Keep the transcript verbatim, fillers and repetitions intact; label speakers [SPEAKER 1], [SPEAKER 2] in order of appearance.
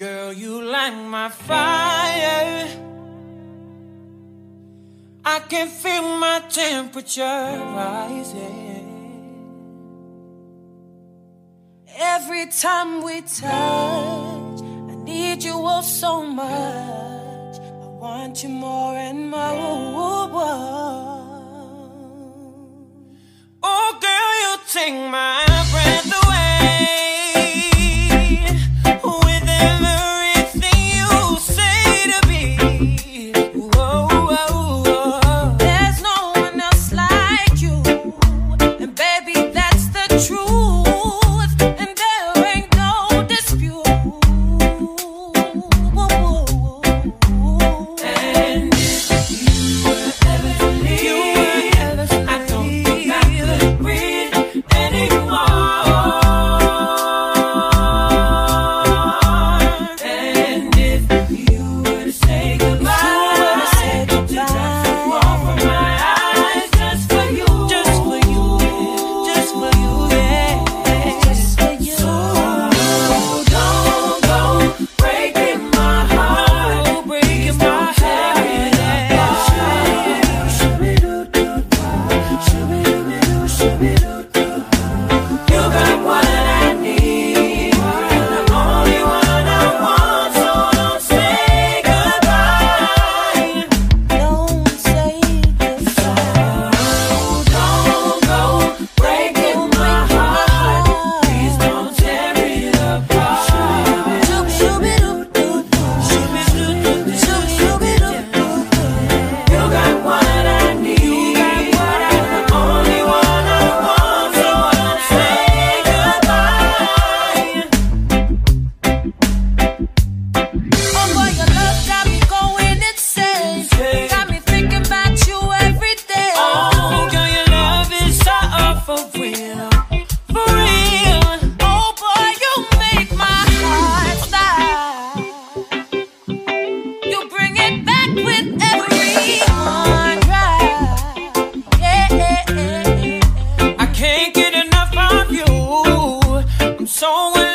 [SPEAKER 1] Girl, you light my fire. I can feel my temperature rising every time we touch. I need you all so much. I want you more and more. Oh, girl, you take my breath away. So